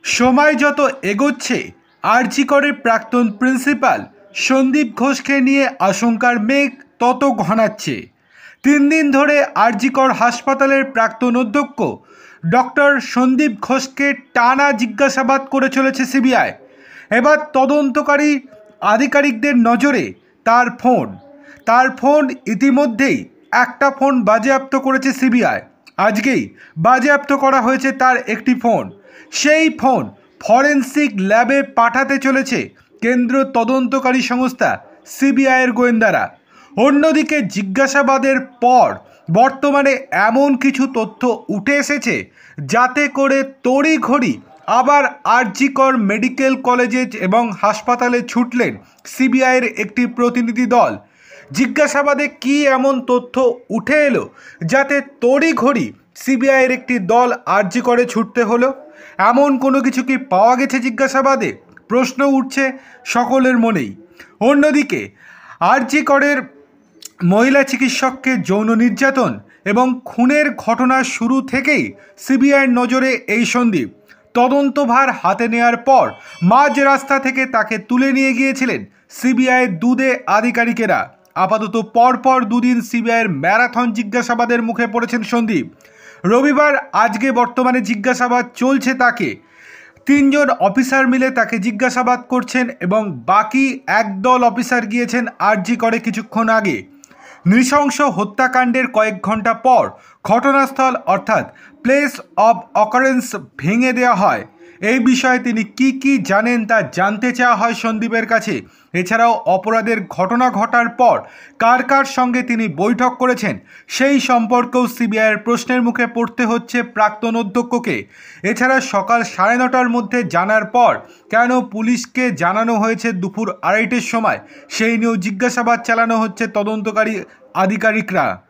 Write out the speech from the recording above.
সময় যত এগোচ্ছে আরজি করের প্রাক্তন প্রিন্সিপাল সন্দীপ ঘোষকে নিয়ে আশঙ্কার মেঘ তত ঘনাচ্ছে। 3 দিন ধরে আরজি কর হাসপাতালের প্রাক্তন অধ্যক্ষ ডক্টর সন্দীপ ঘোষকে টানা জিজ্ঞাসাবাদ করে চলেছে সিবিআই। এবার তদন্তকারী আধিকারিকদের নজরে তার ফোন ইতিমধ্যেই একটা ফোন বাজেয়াপ্ত করেছে সিবিআই। আজকেই বাজেয়াপ্ত করা হয়েছে তার একটি ফোন। সেই ফোন ফরেনসিক ল্যাবে পাঠাতে চলেছে কেন্দ্রীয় তদন্তকারী সংস্থা সিবিআইয়ের গোয়েন্দারা। অন্যদিকে জিজ্ঞাসাবাদের পর বর্তমানে এমন কিছু তথ্য উঠে এসেছে যাতে করে তড়িঘড়ি আবার আরজি কর মেডিকেল কলেজে এবং হাসপাতালে ছুটলেন সিবিআইয়ের একটি প্রতিনিধি দল। জিজ্ঞাসাবাদে কি এমন তথ্য উঠে এলো যাতে তড়িঘড়ি সিবিআইয়ের একটি দল আরজি করে ছুটতে হলো? এমন কোনো কিছু কি পাওয়া গেছে জিজ্ঞাসাবাদে? প্রশ্ন উঠছে সকলের মনেই। অন্যদিকে আরজি করের মহিলা চিকিৎসককে যৌন নির্যাতন এবং খুনের ঘটনা শুরু থেকেই সিবিআইয়ের নজরে এই সন্দীপ। তদন্তভার হাতে নেওয়ার পর মাঝ রাস্তা থেকে তাকে তুলে নিয়ে গিয়েছিলেন সিবিআইয়ের দুদে আধিকারিকেরা। আপাতত পরপর দুদিন সিবিআইয়ের ম্যারাথন জিজ্ঞাসাবাদের মুখে পড়েছেন সন্দীপ। রবিবার আজকে বর্তমানে জিজ্ঞাসাবাদ চলছে তাকে। 3 জন অফিসার মিলে তাকে জিজ্ঞাসাবাদ করছেন এবং বাকি একদল অফিসার গিয়েছেন আরজি করে কিছুক্ষণ আগে। নৃশংস হত্যাকাণ্ডের কয়েক ঘন্টা পর ঘটনাস্থল অর্থাৎ প্লেস অব অকারেন্স ভেঙে দেওয়া হয়। এই বিষয়ে তিনি কি জানেন তা জানতে চাওয়া হয় সন্দীপের কাছে। এছাড়াও অপরাধের ঘটনা ঘটার পর কার সঙ্গে তিনি বৈঠক করেছেন সেই সম্পর্কেও সিবিআইয়ের প্রশ্নের মুখে পড়তে হচ্ছে প্রাক্তন অধ্যক্ষকে। এছাড়া সকাল 9:30টার মধ্যে জানার পর কেন পুলিশকে জানানো হয়েছে দুপুর 2:30টার সময় সেই নিয়েও জিজ্ঞাসাবাদ চালানো হচ্ছে তদন্তকারী আধিকারিকরা।